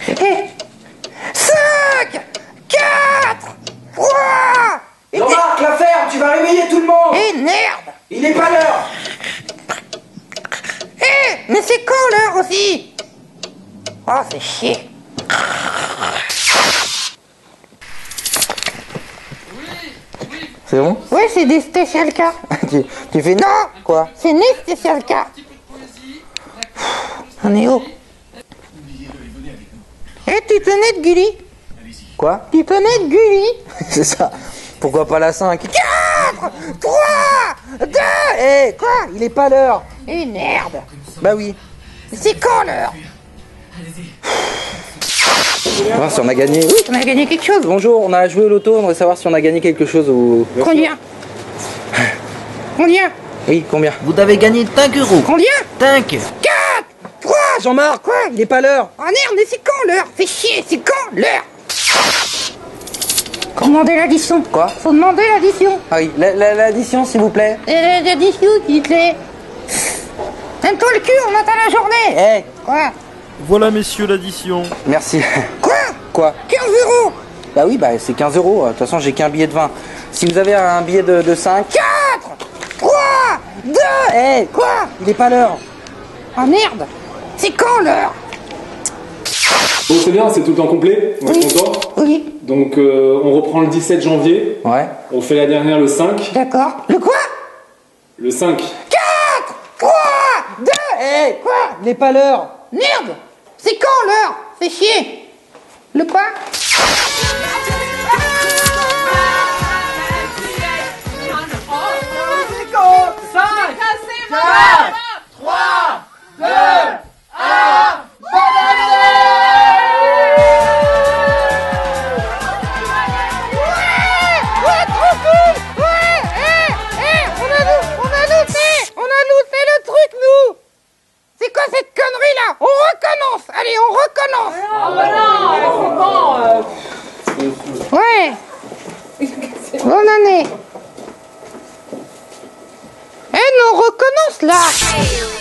Eh, 5, 4, 3. Jean-Marc, la ferme, tu vas réveiller tout le monde. Eh, merde. Il n'est pas l'heure. Eh, mais c'est quand l'heure aussi? Oh, c'est chier. C'est bon? Ouais, c'est des spécial cas. tu fais non? Quoi? C'est né spécial cas. On est où? Eh, tu connais de Gulli? Quoi? Tu connais de Gulli? C'est ça. Pourquoi pas la 5? 4, 3, 2. Eh, quoi? Il est pas l'heure. Eh, merde. Bah oui. C'est quand l'heure? Voir si on a gagné. Oui. On a gagné quelque chose. Bonjour, on a joué au loto, on voudrait savoir si on a gagné quelque chose ou... Combien? Combien? Oui, combien? Vous avez gagné 5 euros. Combien? 5. 4, 3. Jean-Marc, quoi? Il est pas l'heure. Oh merde, mais c'est quand l'heure? Fais chier, c'est quand l'heure? Commandez l'addition. Quoi? Faut demander l'addition. Ah oui, l'addition s'il vous plaît. L'addition, s'il te plaît. Aime-toi le cul, on attend la journée. Eh, Quoi? Voilà, messieurs, l'addition. merci. Quoi? Quoi? 15 euros. Bah oui, bah c'est 15 euros. De toute façon, j'ai qu'un billet de 20. Si vous avez un billet de 5... 4, 3, 2. Eh, Quoi? il est pas l'heure. Oh merde. C'est quand l'heure? Bon, c'est bien, c'est tout le temps complet, on est content. Oui, Donc on reprend le 17 janvier, Ouais. on fait la dernière le 5. d'accord. Le quoi? Le 5. 4, 3, 2. Eh, Quoi? il est pas l'heure. Merde. C'est quand l'heure? Fais chier. Le quoi? Ouais. Bonne année. Eh, non, on recommence là.